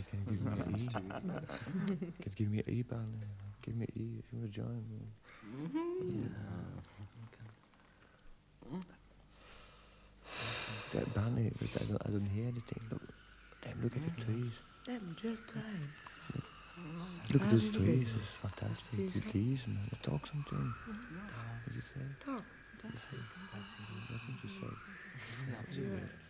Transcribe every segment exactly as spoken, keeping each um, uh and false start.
Can you give me an E? Can you give me an E, Barney? Give me an E if you want to join me. That Barney, I don't, I don't hear anything. Look, damn, look at the trees. Damn, just time. Look at those trees, it's fantastic. The leaves, man. Talk something. What did you say? Talk. What did you say? Nothing to say.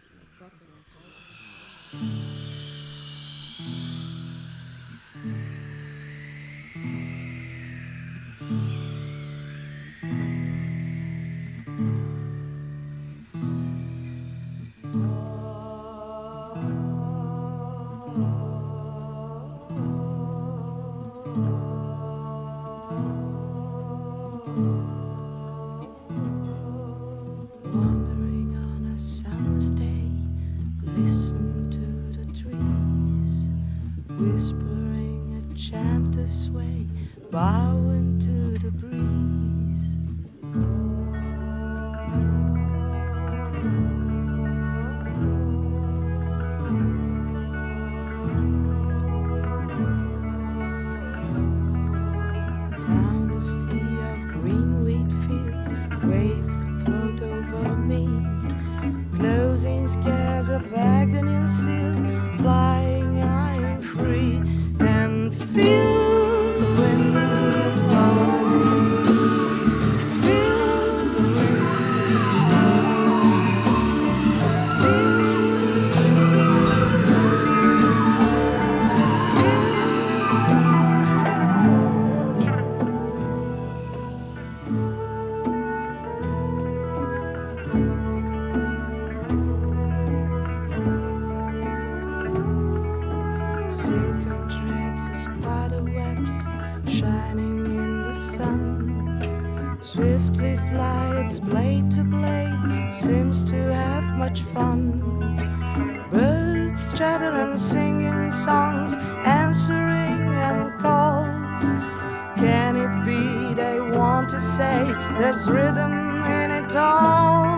Wandering on a summer's day, listen to the trees, whispering a chant this way, bowing to the breeze. Found a sea of green wheat field, waves float over me, closing skies of agony and seal, flying I am free, and feel the wind blow, feel the wind blow, feel silken threads of spider webs shining in the sun, swiftly slides blade to blade, seems to have much fun. Birds chatter and singing songs, answering and calls. Can it be they want to say there's rhythm in it all?